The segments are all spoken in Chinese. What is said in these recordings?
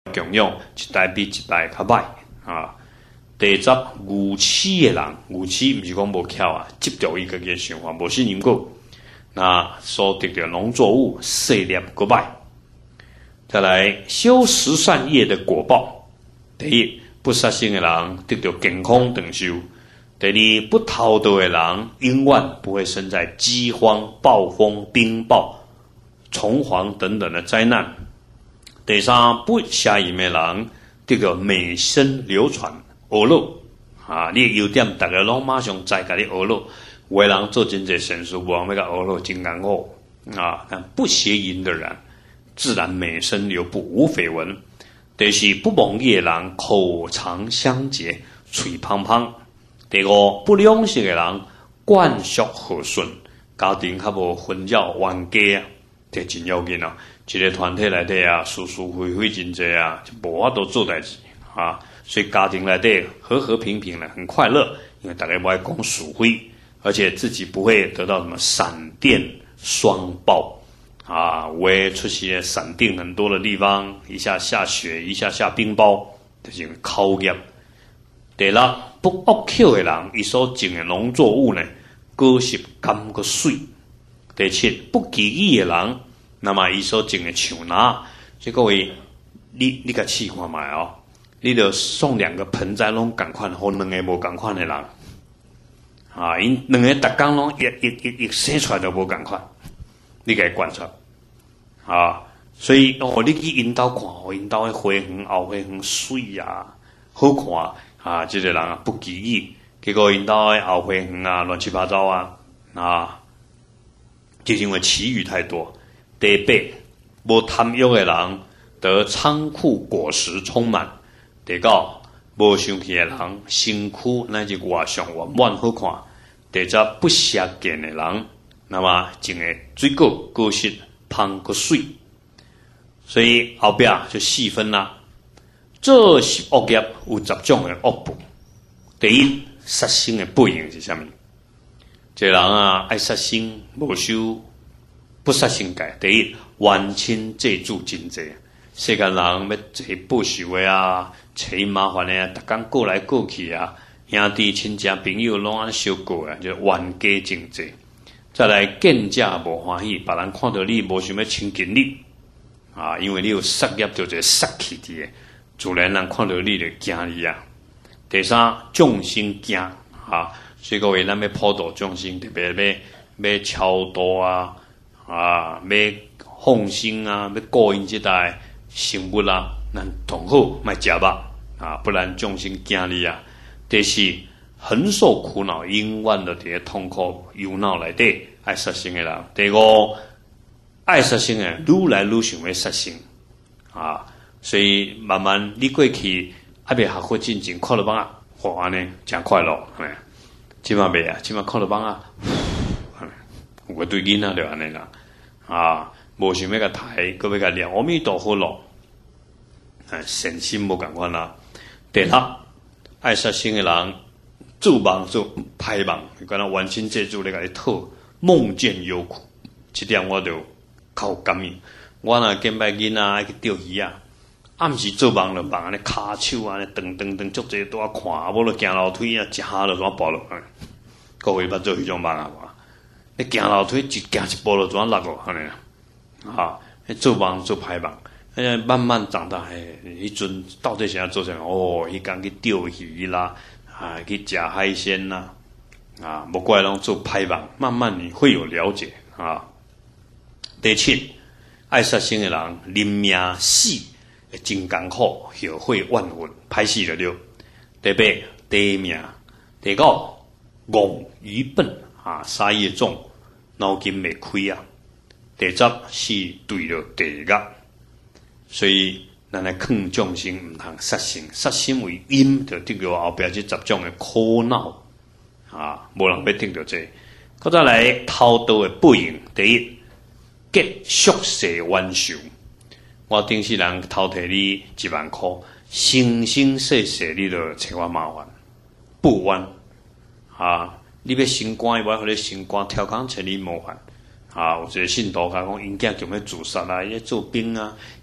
供养一代比一代较歹啊。第十，愚痴的人，愚痴毋是讲无巧啊，执着伊家己想法，无信因果，那所得到农作物细粒个歹。再来，修十善业的果报，第一，不杀生的人得到健康长寿；第二，不偷盗的人永远不会生在饥荒、暴风、冰雹、虫蝗等等的灾难；第三，不邪淫的人得到美声流传。学路啊，你的优点，大家拢马上知甲你学路。有的人做真侪善事，无人要甲学路真艰苦啊。但不邪淫的人，自然美声流布，无绯闻。第四，不忘义的人，口常相结，嘴胖胖。第五，不良识的人，灌输和顺，家庭较无纷扰冤家啊，这真要紧啊。一个团体内底啊，是是非非真侪啊，就无法度做代志啊。所以家庭内底和和平平的，很快乐，因为大家不爱讲是非，而且自己不会得到什么闪电双爆啊，会出现闪电很多的地方，一下下雪，一下下冰雹，就是考验。第六，不恶口的人，伊所种的农作物呢，果实甘个水。第七，不记义的人，那么伊所种的树拿，这各位，你甲试看卖哦。你就送2个盆栽拢共款，互2个无共款的人，啊，因2个逐工拢一生出来都无共款，你甲伊观察，啊，所以你去引导看，引导的花园后花园水啊，好看啊，这个人啊不记义，结果引导的后花园啊乱七八糟啊，就是因为奇遇太多。第八，无贪欲的人得仓库果实充满。第九，无生气的人，身躯乃至外上圆满好看。第十，不邪见的人，那么种的水果实芳个水。所以后壁就细分啦。这是恶业有10种的恶报。第一，杀生的报应是啥物？这人啊爱杀生，无修不杀生戒。第一，冤亲债主真济。世间人要坐报仇的啊，找麻烦的啊，逐工过来过去啊，兄弟亲戚朋友拢安相过啊，就冤家真济。再来见者无欢喜，别人看到你无想要亲近你啊，因为你有杀业，就一个杀气伫的，自然人看到你就惊你啊。第三，众生惊啊，所以各位咱要普度众生，特别要超度啊，要放生啊，要顾因这代生物啊，咱同好莫食肉啊，不然众生惊你啊。第四，很受苦恼，永远的伫痛苦忧恼内底爱杀生的人。第五，爱杀生的愈来愈想要杀生啊，所以慢慢你过去还未学会进前，看到网啊，哇安尼真快乐，即马未啊，即马看到网啊，有个对囡仔就安尼啦啊。无想要甲抬，搁要甲念阿弥陀佛咯，善心无共款啦。第六，爱杀生的人，做梦做歹梦，敢若冤亲债主咧甲你讨，梦见忧苦，这点我就较有感应。我若见摆囡仔爱去钓鱼啊，暗时做梦就梦安尼骹手安尼蹬，足侪拄啊看，无就行楼梯啊，一下就怎跌落去。各位捌做迄种梦啊无？你行楼梯行一步就怎落落安尼啊，做梦做歹梦，慢慢长大，迄阵到底是要做啥？迄天去钓鱼啦，去食海鲜啦，无怪拢做歹梦。慢慢你会有了解啊。第七，爱杀生的人，临命死真艰苦，后悔万分，歹死了了。第八，第命。第九，戆愚笨杀业重，脑筋未开啊。第十是对了地狱，所以咱来劝众生毋通杀生，杀生为因，就得到后壁这10种的苦恼啊，无人要得到这。搁再来偷盗的报应，第一，结宿世冤仇。我顶世人偷摕你1万块，生生世世你就找我麻烦，不冤啊！你要升官，我要互你升官，挑工找你麻烦。有一个信徒甲讲，因囝强要自杀啊，伊做兵啊，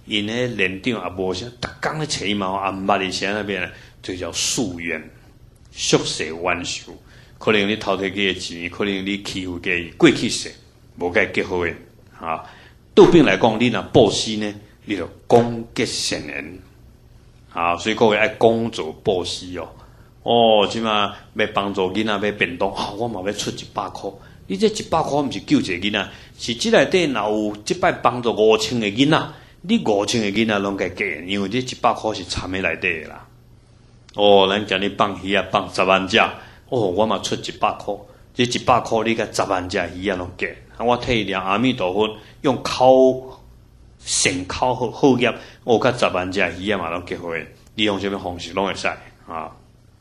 因迄连长也无啥，逐工咧找伊嘛，也毋捌伊啥那边咧，就叫夙愿，宿世冤仇。可能你偷摕佢嘅钱，可能你欺负佢过去世，无甲伊结好诶啊。倒边来讲，你若布施呢，你就广结善缘啊。所以各位爱广做布施哦。哦，即嘛要帮助囡仔买便当啊，我嘛要出100块。你这100块毋是救一个囡仔，是即内底若有即摆帮助5000个囡仔，你5000个囡仔拢该给，因为这100块是掺喺内底的啦。哦，咱今日放鱼啊，放10万只，哦，我嘛出100块，这100块你甲10万只鱼啊拢给，我替念阿弥陀佛，用口善口好业，我甲10万只鱼啊嘛拢结好诶，你用什么方式拢会使啊？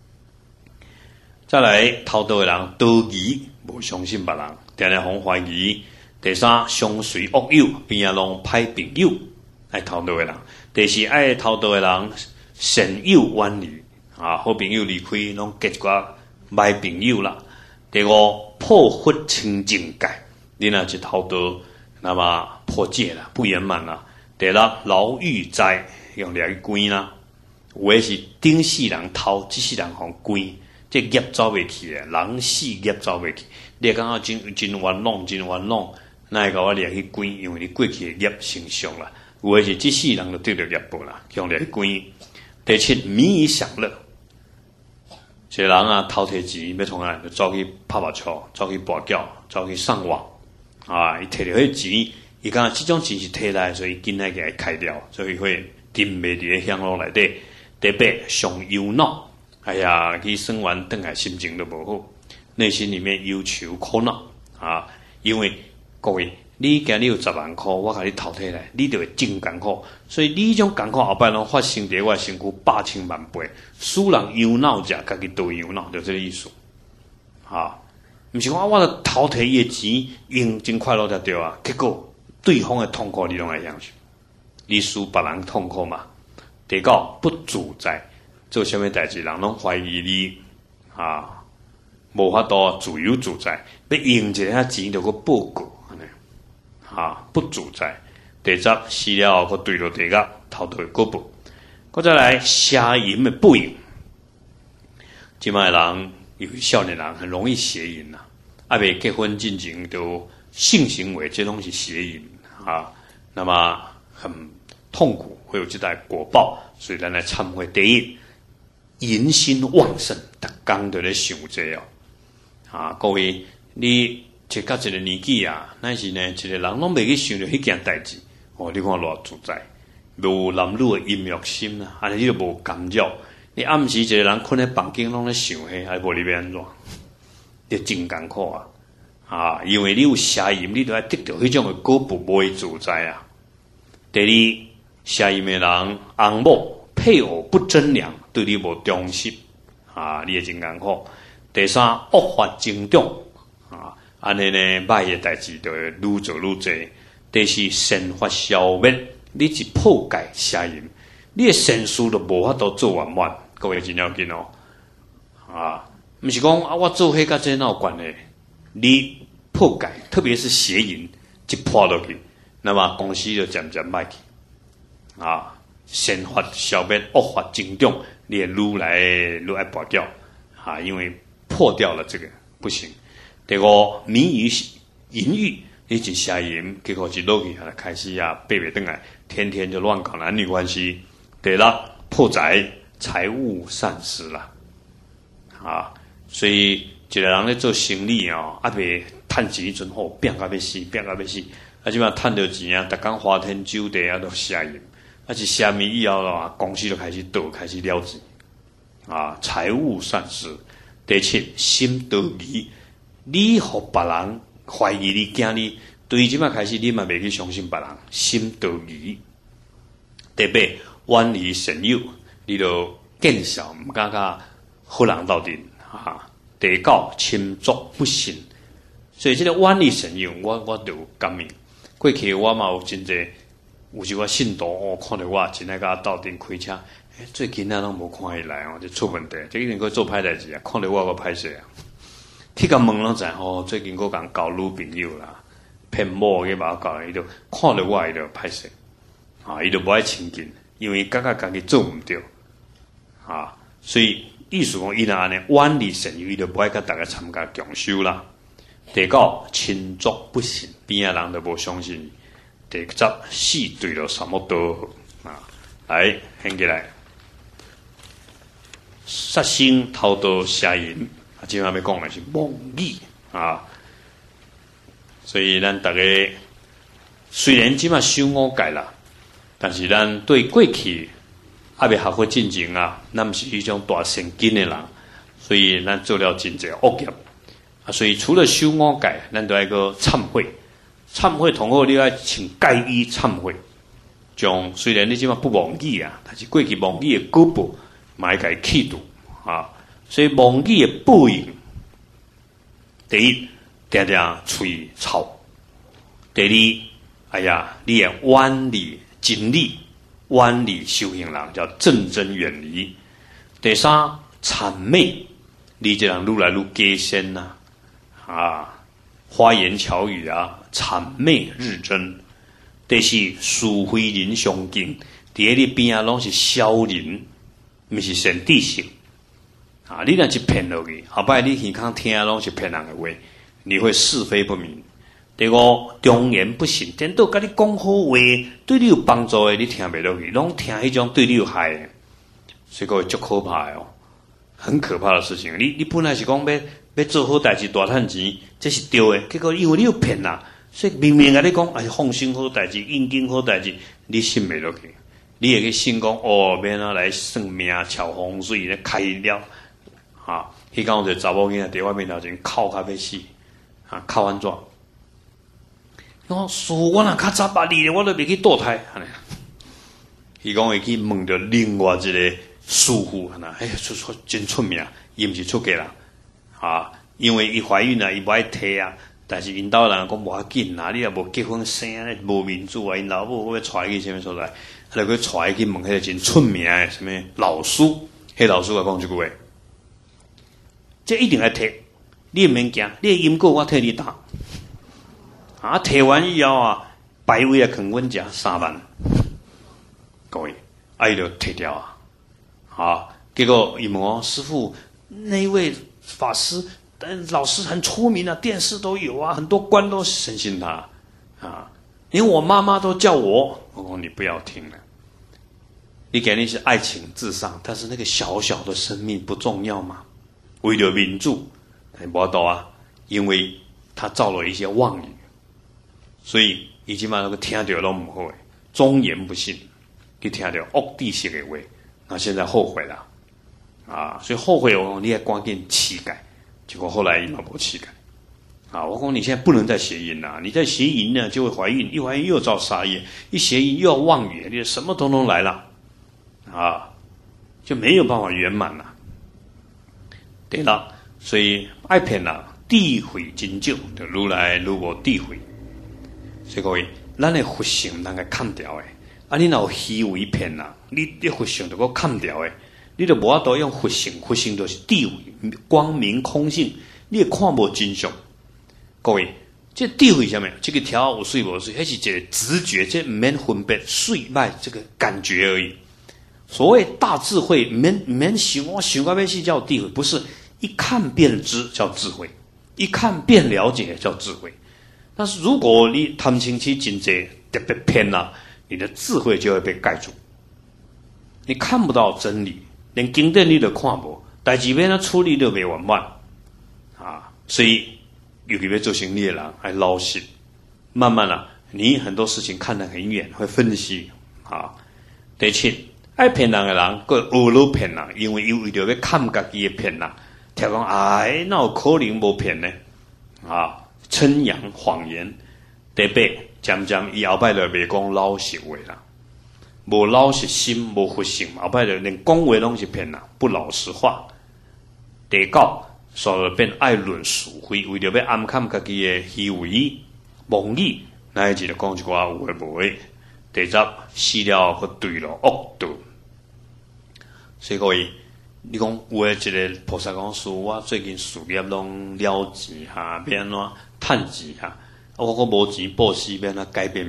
再来偷盗的人多疑，无相信别人，定定互怀疑。第三，相随恶友，边啊拢歹朋友，爱偷盗的人。第四，爱偷盗的人善友远离啊，好朋友离开，拢结一寡歹朋友啦。第五，破坏清净戒，你若是偷盗，那么破戒啦，不圆满啦。第六，牢狱灾，用掠去关啦。有诶是顶世人偷，即世人互关。这业走袂去诶，人死业走袂去。你感觉真冤枉，真冤枉，那会甲我掠去关？因为你过去诶业成熟啦。有诶是即世人就得到业报啦，向掠去关。第七，迷于享乐。一个人啊，偷摕钱要从哪就走去拍麻将，走去跋筊，走去上网啊！伊摕到迄钱，伊感觉即种钱是摕来，所以紧来给伊开掉，所以会沉迷伫咧享乐内底。第八，上忧恼。哎呀，去生完回来心情都无好，内心里面忧愁苦恼啊！因为各位，你今日有10万块，我甲你偷摕来，你就会真艰苦。所以你种艰苦后摆拢发生伫我身躯100千万倍，使人忧恼者，家己都忧恼，就这个意思啊！毋是讲我偷摕伊的钱，用真快乐才对啊，结果对方的痛苦你拢会享受，你使别人痛苦嘛？第九，不自在。做什么代志，人拢怀疑你啊，无法度自由自在，要用一下钱就去报告，安尼啊，不自在。第十，死了后，佮对落地角，偷盗个报。佮再来，邪淫的不淫。即卖人，尤其少年人，很容易邪淫呐。啊，未结婚进前就性行为，这拢是邪淫啊。那么很痛苦，会有这代果报。所以咱来忏悔。第一。淫心旺盛，逐工都咧想这哦。啊，各位，你这到一个年纪啊，那是呢，一个人拢袂去想着迄件代志。哦，你看偌自在，无男女的淫欲心啦，安尼你就无干扰。你暗时一个人困喺房间拢咧想迄，还无你要安怎？你真艰苦啊！啊，因为你有邪淫，你就要得到迄种的果报，无会自在啊。第二，邪淫的人，翁某。配偶不真良，对你无忠心啊，你也真艰苦。第三，恶法增长啊，安尼呢，歹嘅代志就会愈做愈多。第四，善法消灭，你是破戒邪淫，你嘅善事都无法度做完满。各位真要紧哦，啊，毋是讲啊，我做迄甲这哪有关系？你破戒，特别是邪淫，一破落去，那么公司就渐渐歹去啊。善法消灭，恶法增长，你愈来愈爱拔掉啊！因为破掉了这个不行。第五，迷于淫欲，你是邪淫，结果一落去开始啊，背袂转来，天天就乱搞男女关系。第六，破财，财物散失啦啊！所以一个人咧做生意哦，啊袂趁钱阵好，拼甲要死，拼甲要死，啊即摆趁到钱啊，逐工花天酒地啊，都邪淫。而且下面以后啊，公司就开始倒，开始了钱啊，财务散失。第七，心得疑，你互别人怀疑你、惊你，对于即摆开始，你嘛袂去相信别人，心得疑。第八，远离善友，你就见笑毋敢甲好人斗阵啊。第九，亲族不信，所以这个远离善友，我就有感应。过去我嘛有真济。有时我信徒哦，看到我真爱甲斗阵开车，最近啊拢无看伊来哦，就出问题，这一定去做歹代志啊！看到我个歹势啊！去甲问拢知吼，最近个共交女朋友啦，骗某个把搞伊就看到我伊就歹势伊就无爱亲近，因为感觉家己做毋对所以意思讲，伊若安尼远离神友，伊就无爱甲大家参加共修啦。第九，亲族不信，边仔人都无相信。第十，死对了什么都来掀起来，杀生、偷盗、邪淫，今晚要讲的是妄语所以咱大家虽然今晚修五戒啦，但是咱对过去还未学会进前咱毋是一种大圣经的人，所以咱做了真侪恶业所以除了修五戒，咱都要个忏悔。忏悔同好，你要请戒衣忏悔。将虽然你即马不忘记但是过去忘记的果报，嘛要甲伊去除所以忘记的报应，第一，定定嘴臭；第二，你要远离真理，远离修行人，叫正真远离。第三，谄媚，你这人愈来愈假仙花言巧语谄媚日增。第四，属非人相近，伫你边拢是小人，毋是善知识你若去骗落去，后摆你耳孔听拢是骗人的话，你会是非不明。第五，忠言不信，颠倒甲你讲好话，对你有帮助的，你听袂落去，拢听迄种对你有害的，所以个足可怕的很可怕的事情。你本来是讲要做好代志大赚钱，这是对的，结果因为你有骗所以明明甲你讲放心好代志，应经好代志，你信袂落去，你会去信讲免来算命、瞧风水咧开了迄天有一个查某囡仔伫我面头前哭到要死哭安怎？我说我若较早捌你，我都袂去堕胎伊讲会去问着另外一个师傅真出名，伊毋是出家人因为伊怀孕伊无爱摕但是因兜人讲无要紧你若无结婚生无面子因老母要带去什么所在，就去带去问迄个真出名的什么老师，迄老师来讲一句话，这一定要摕，你毋免惊，你的因果我替你担摕完以后排位囥阮遮3万，各位伊就摕掉结果伊问我师父，那一位法师老师很出名电视都有很多官都深信他连我妈妈都叫我说你不要听了，你给你是爱情至上，但是那个小小的生命不重要吗？为了民主没道因为他造了一些妄语，所以已经把那个听到都不好忠言不信，去听到恶知识的话，那现在后悔了所以后悔你要赶紧乞改，结果后来伊嘛无乞改我讲你现在不能再邪淫你再邪淫呢就会怀孕，一怀孕又造杀业，一邪淫又要妄语，你什么统统来了就没有办法圆满了。对了，所以爱骗诋毁真少，就愈来愈无诋毁。所以各位，咱的佛性咱个砍掉你若有虚伪骗你的佛性就个砍掉你就无法度用佛性，佛性就是智慧、光明、空性，你也看无真相。各位，这智慧什么？这个条有水无水，那是一个直觉，这唔免分别水歹这个感觉而已。所谓大智慧，免想我想到要死叫智慧，不是一看便知叫智慧，一看便了解叫智慧。但是如果你贪嗔痴真济特别偏你的智慧就会被盖住，你看不到真理。连经典你都看无，代志要处理都袂完满所以尤其要做生意的人要老实，慢慢你很多事情看得很远，会分析第七，爱骗人的人，佫学了骗人，因为伊为着要看家己的骗人，听讲哪有可能无骗呢称扬谎言。第八，渐渐伊后摆就袂讲老实话啦。无老实心，无佛性，后摆就连讲话拢是骗人，不老实话。第九，所以变爱论是非，为着要暗砍家己的虚伪、妄语，乃至就讲一寡有诶无诶。第十，死了佫对了恶道。所以各位，你讲有诶一个菩萨讲师，我最近事业拢了钱要安怎趁钱我无钱布施，要安怎改变命运？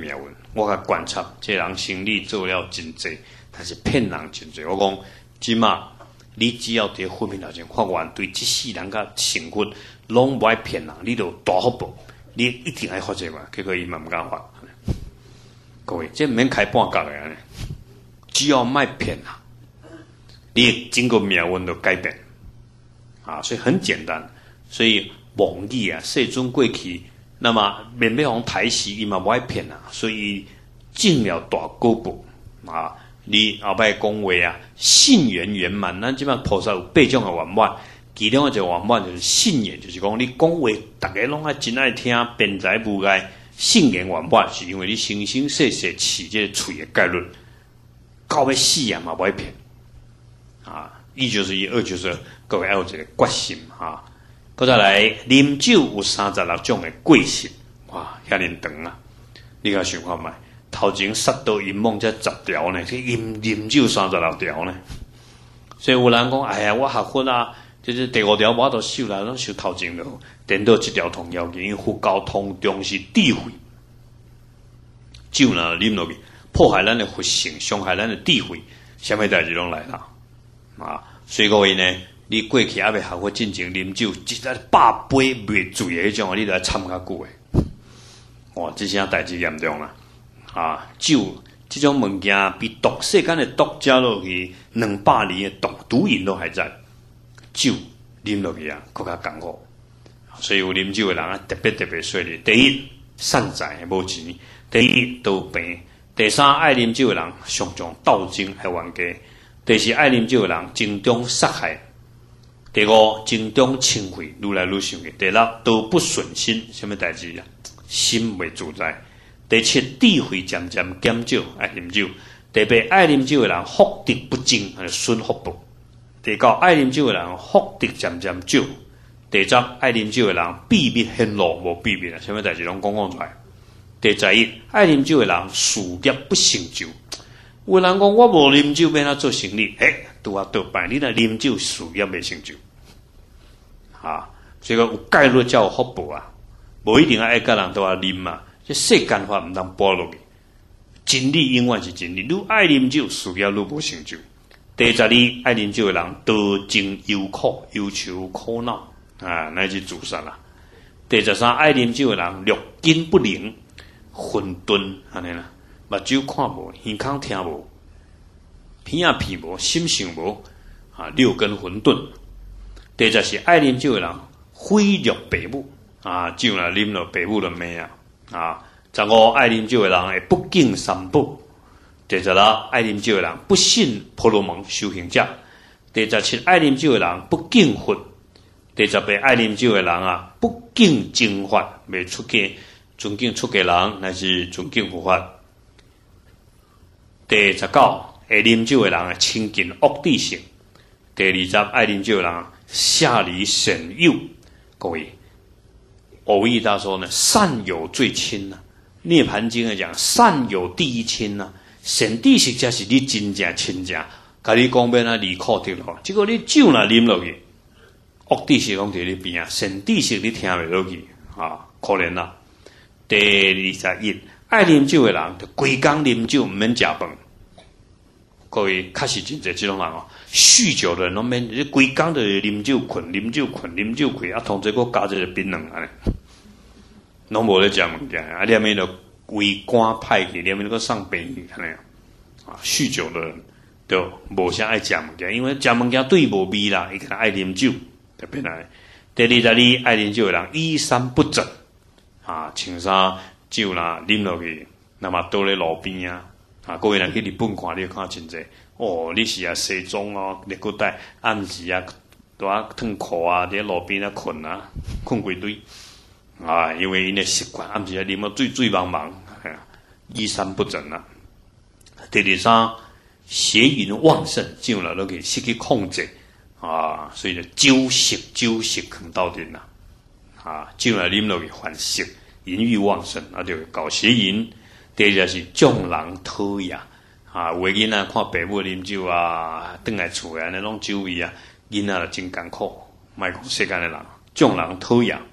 我甲观察，这人生理做了真济，但是骗人真济。我讲，即马你只要伫婚姻头前发愿，对即世人甲幸福，拢无爱骗人，你就大福报，你一定爱发这嘛。结果伊嘛毋敢发。各位，这毋免开半角的安尼，只要卖骗人，你经过命运就改变啊，所以很简单。所以忘记啊，世尊过去。那么免要互抬死，伊嘛无爱骗啊，所以尽了大果报啊！你后摆讲话啊，信缘圆满。咱即摆菩萨有8种的圆满，其中一个圆满就是信缘，就是讲你讲话，大家拢爱真爱听，辩才无碍。信缘圆满是因为你生生世世饲这个喙的概率，到要死啊嘛无爱骗啊！一就是一，二就是各位要有一个决心啊！搁再来，啉酒有36种的贵性，哇，遐尼长啊！你甲想看觅，头前杀盗淫妄才10条呢，这啉酒36条呢。所以有人讲，哎呀，我学佛啊，就是第5条我都修啦，拢修头前咯。颠倒1条通要紧，因为佛教通中是智慧，酒呢啉落去，破坏咱的佛性，伤害咱的智慧，啥物代志拢来啦啊！所以各位呢。你过去还未学佛进前啉酒，一日100杯未醉的迄种，你都要参较久的。哇，这些代志严重啦！啊，酒这种物件比毒世间的毒加落去200年的毒瘾都还在，酒啉落去啊，更加艰苦。所以有啉酒的人啊，特别说哩。第一，善财无钱；第二，得病；第三，爱啉酒的人上将斗争爱冤家；第四，爱啉酒的人经中杀害。第五，精中清慧，愈来愈想嘅。第六，都不顺心，什么代志啊？心未自在。第七，智慧渐渐减少，爱啉酒。第八，爱啉酒嘅人福德不精，损福报。第九，爱啉酒嘅人福德渐渐少。第十，爱啉酒嘅人秘密显露，无秘密啊，什么代志拢讲出来。第11，爱啉酒嘅人事业不成就。有人讲我无啉酒，要哪做生意？拄啊倒摆，你若啉酒，事业未成就。啊，所以讲有概率才有福报啊，无一定爱甲人都要啉嘛。这世间法毋通播落去，真理永远是真理。愈爱啉酒，事业愈无成就。第12，爱啉酒的人多情忧苦，忧愁苦恼啊，乃至自杀啦。第13，爱啉酒的人六根不灵，混沌安尼啦，目睭看无，耳孔听无。鼻啊鼻无，心想无，啊六根混沌。第14，爱啉酒的人毁辱父母，啊酒若啉落父母就骂啊。15，爱啉酒的人会不敬三宝。第16，爱啉酒的人不信婆罗门修行者。第17，爱啉酒的人不敬佛。第18，爱啉酒的人啊不敬正法，未出家，尊敬出家人，乃是尊敬佛法。第19，会啉酒的人啊，亲近恶知识。第20，爱啉酒的人下离善友。各位，蕅益大说呢，善友最亲呐、涅盘经来讲，善友第一亲呐、善知识才是你真正亲情。甲你讲要哪离苦得乐，结果你酒若啉落去，恶知识拢伫你边啊，善知识你听袂落去啊，可怜啦。第21，爱啉酒的人，就规工啉酒，毋免食饭。各位，确实真侪这种人哦，酗酒的人拢免，你规工就啉酒困，啉酒困，啉酒困，啊，同这个加一个槟榔安尼，拢无咧食物件，啊，连面就胃肝歹去，连面个上病去安尼啊，酗酒的人就无啥爱食物件，因为食物件对无味啦，伊可能爱啉酒，特别来。第22，爱啉酒的人衣衫不整啊，穿衫酒啦啉落去，那么倒咧路边啊。啊，各位人去日本看，你看真济哦，你是啊西装哦，你古代暗时啊，拄啊脱裤啊，伫路边啊困啊，困规堆啊，因为因的习惯，暗时啊啉啊醉茫茫，衣衫不整啊。第23，邪淫旺盛，酒了都可以失去控制啊，所以就酒色坑到底啦啊，酒了啉落去犯色，淫欲旺盛，啊就搞邪淫。第二就是众人讨厌啊，有的囡仔看父母啉酒啊，转来厝安尼拢酒味啊，囡仔就真艰苦。莫讲世间的人，众人讨厌。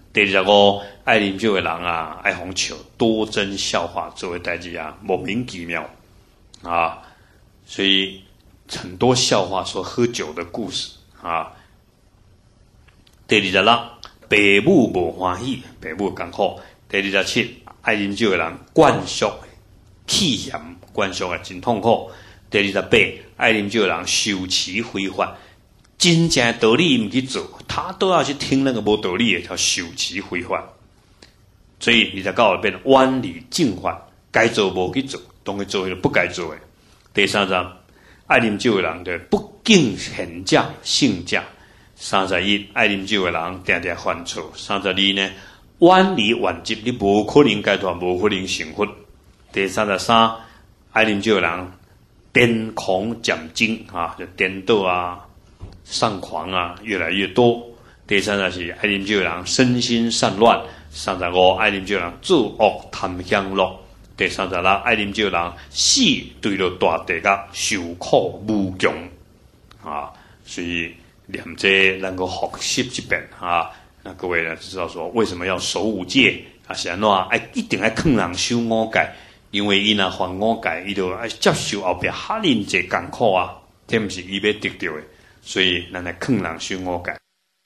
第25，爱啉酒的人啊，爱红笑，多真笑话作为代志啊，莫名其妙啊，所以很多笑话说喝酒的故事啊。第26，爸母无欢喜，爸母艰苦。第27，爱啉酒的人灌输气嫌，灌输啊真痛苦。第28，爱啉酒的人受其非法。真正道理唔去做，他都要去听那个无道理的，叫受其非法。所以29变弯理正法，该做无去做，当去做不该做的。第30，爱啉酒的人就不敬贤将性将。31，爱啉酒的人定定犯错。32呢，弯理顽疾，你无可能解脱，无可能成佛。第33，爱啉酒的人癫狂渐进啊，就颠倒啊。上狂啊，越来越多。第34，爱啉酒的人身心散乱。35，爱啉酒的人作恶贪享乐。第36，爱啉酒的人死对着大地狱，受苦无穷啊。所以念这能够学习这边啊，那各位呢知道说为什么要守五戒啊？是安怎一定要劝人修五戒，因为伊若犯五戒，伊就要接受后壁哈恁济艰苦啊，这不是伊要得到的。所以，咱来劝人修五戒。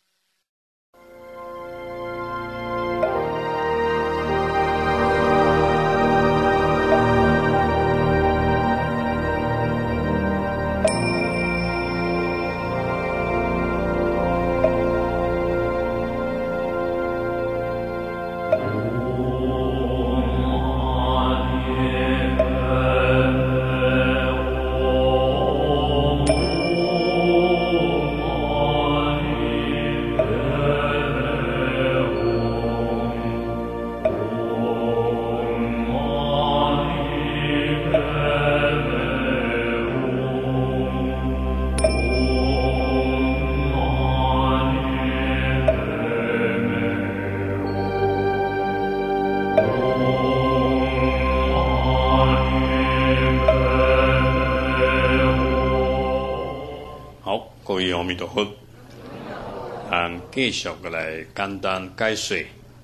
各位阿弥陀佛，继续来简单解说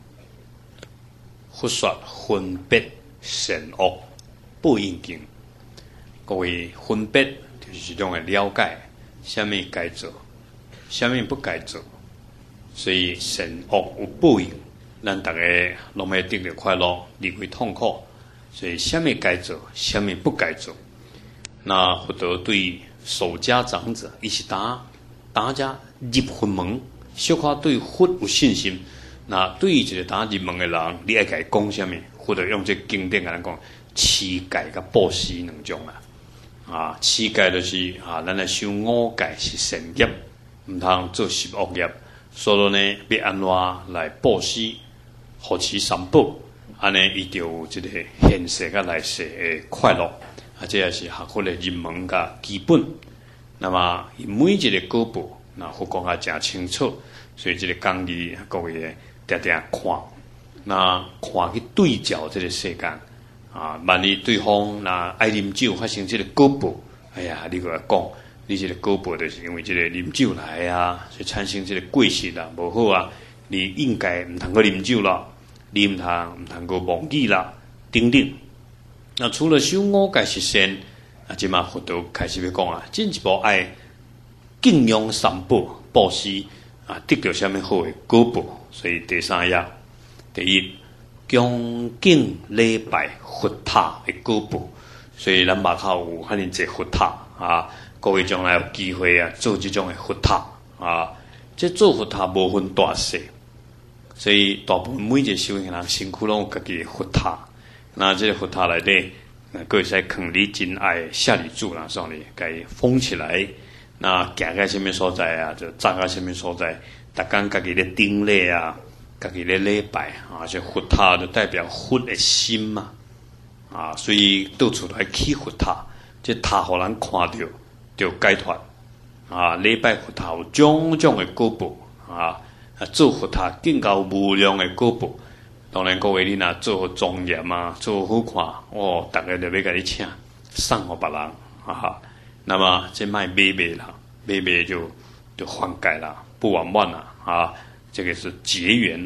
佛说分别善恶报应经。各位分别就是一种的了解，什么该做，什么不该做，所以善恶有报应，咱大家拢要得到快乐，离开痛苦。所以什么该做，什么不该做。那佛陀对守家长者，伊是大家入佛门，小可对佛有信心。那对于一个打入门的人，你爱甲伊讲什么？或者用这经典甲咱讲，持戒甲布施两种啊。持戒就是咱来修五戒是善业，唔通做是恶业。所以呢，要安怎来布施，护持三宝，安尼伊就有这个现世甲来世的快乐。这也是学佛的入门甲基本。那么每一个果报，那佛讲啊真清楚，所以这个讲义各位定定看，那看去对照这个世间啊。万一对方那爱啉酒发生这个果报，哎呀，你个讲，你这个果报就是因为这个啉酒来啊，所以产生这个过失啦，无好啊，你应该唔通去啉酒啦，你唔通去忘记啦，等等。那除了修五戒是善，即嘛佛陀开始要讲啊，进一步爱敬仰三宝布施啊，得到什么好的果报？所以第三页，第一恭敬礼拜佛塔的果报。所以咱马口有遐尼侪佛塔啊，各位将来有机会啊，做这种的佛塔啊，这做佛塔无分大小，所以大部分每一个修行人身躯拢有家己的佛塔。那这个佛塔内底，各位使放你真爱下礼柱啦，上里该封起来。那行到什么所在啊？就站到什么所在，逐工家己咧顶礼啊，家己咧礼拜啊。这佛塔就代表佛的心嘛，啊，所以到处来起佛塔，这塔互人看到就解脱啊。礼拜佛塔有种种的果报啊，做佛塔更加无量的果报。当然，各位你若做庄严啊，做好看哦，大家就要甲你请送互别人啊。那么这卖买啦，买就还戒啦，不完满啦啊，这个是结缘啦。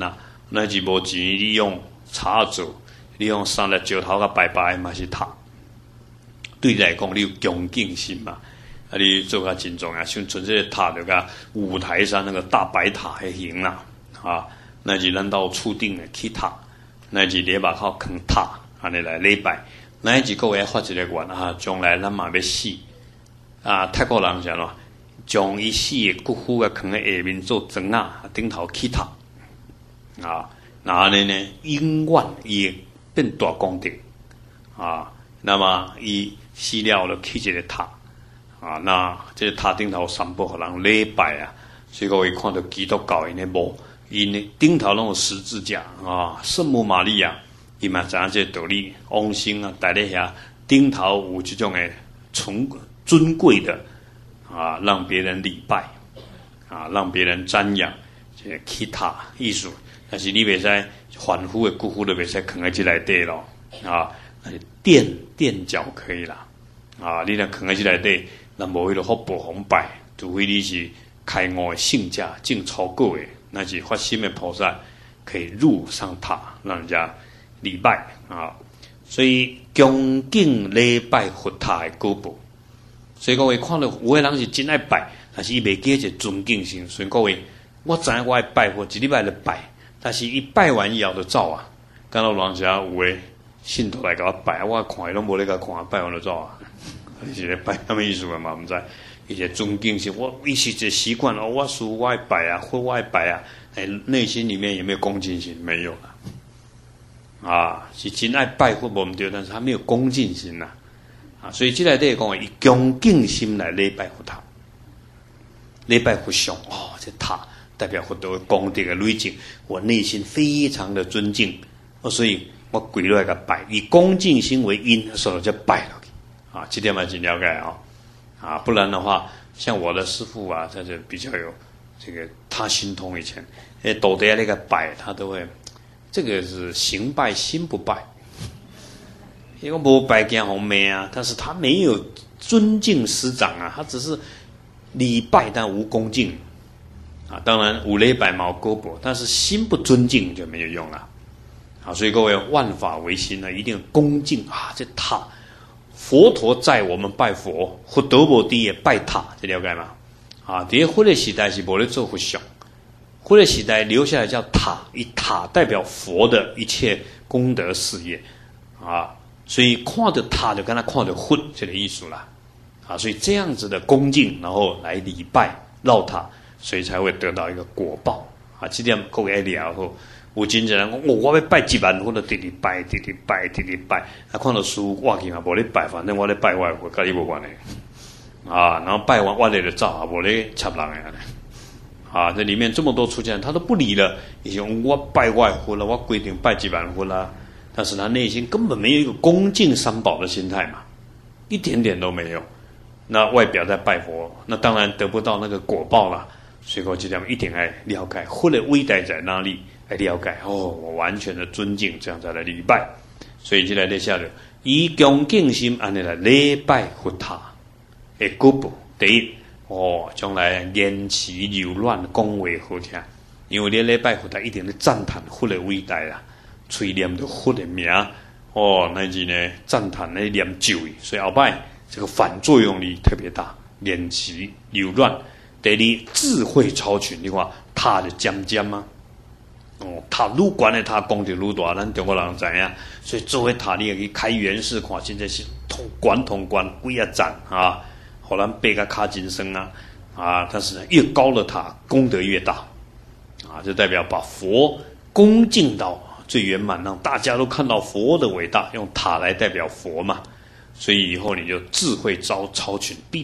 那是无钱，你用茶做，你用三粒石头甲白白嘛是塔。对你来讲，你有恭敬心嘛？啊，你做较真重要，像纯粹塔就甲五台山那个大白塔迄型啦，啊，那是咱到厝顶的去塔，那是礼拜靠扛塔，安尼来礼拜。那一个月发一个愿啊，将来咱嘛要死啊！泰国人啥咯？将伊死的骨灰啊，放喺下面做砖啊，顶头起塔啊，那安尼呢，永远伊变大功德啊。那么伊死了就起一个塔啊，那这个塔顶头三宝互人礼拜啊，所以各位看到基督教因的无，因的顶头拢有十字架啊，圣母玛利亚，伊嘛知影这道理，往生啊，带咧遐顶头有这种的尊贵的啊，让别人礼拜啊，让别人瞻仰，这个起塔艺术，但是你袂使凡夫的骨灰都袂使放在这内底咯啊。垫脚可以啦，啊，你若放在这内底，那无迄个福报红拜，除非你是开悟的圣者，正超过的，那是发心的菩萨可以入上塔，让人家礼拜啊。所以恭敬礼拜佛塔的果报，所以各位看到有的人是真爱拜，但是伊袂记一个尊敬心。所以各位，我知影我爱拜佛，一礼拜就拜，但是伊拜完以后就走啊。敢若人家有诶。信徒来甲我拜，我看伊拢无咧甲看，拜完就走啊！伊是咧拜什么意思嘛？毋知，伊是尊敬心，伊是一个习惯哦。我属我爱拜啊，或我爱拜啊，内心里面有没有恭敬心？没有了啊，是真爱拜或无毋对，但是他没有恭敬心呐啊，所以即内底讲以恭敬心来礼拜佛塔，礼拜佛像哦，这塔代表佛陀功德的累积，我内心非常的尊敬哦，所以。我跪落来个拜，以恭敬心为因，所以就拜了啊。这点嘛真了解啊，不然的话，像我的师父啊，他就比较有这个，他心通以前，斗底那个拜，他都会，这个是行拜心不拜，因为无拜见红梅啊，但是他没有尊敬师长啊，他只是礼拜但无恭敬啊。当然五礼拜毛胳膊，但是心不尊敬就没有用了。啊，所以各位万法唯心呢，一定恭敬啊！这塔，佛陀在我们拜佛，佛陀无伫也拜塔，这了解吗？啊，伫迄个时代是无咧做佛像，迄个时代留下来叫塔，以塔代表佛的一切功德事业啊，所以看着塔就跟他看着佛这个意思啦啊，所以这样子的恭敬，然后来礼拜绕塔，所以才会得到一个果报啊！这点各位了后。有真侪人讲，我要拜1万，我就直拜，啊，看到书我去嘛，无咧拜，反正我咧拜我的佛，甲你无关系啊。然后拜完我咧就走啊，无咧插人的啊。这里面这么多出家人，他都不理了，已经我拜我的佛了，我规定拜1万佛啦。但是他内心根本没有一个恭敬三宝的心态嘛，一点点都没有。那外表在拜佛，那当然得不到那个果报了。所以我这点一定要了解佛的伟大在哪里。来了解哦，我完全的尊敬，这样才来礼拜。所以就来咧下了，以恭敬心安尼来礼拜佛塔的果报。第一哦，将来言辞柔软，讲话好听。因为你礼拜佛塔一定咧赞叹佛的伟大啦，嘴念着佛的名哦，乃至呢赞叹咧念咒语，所以后摆这个反作用力特别大，言辞柔软。第二智慧超群，你看塔就尖尖啊。哦，塔愈悬的塔功德愈大，咱中国人知影，所以做迄塔你也去开元寺看，真正是通关几啊赞啊，互咱爬个卡真酸啊！但是越高的塔功德越大啊，就代表把佛恭敬到最圆满，让大家都看到佛的伟大，用塔来代表佛嘛，所以以后你就智慧超群。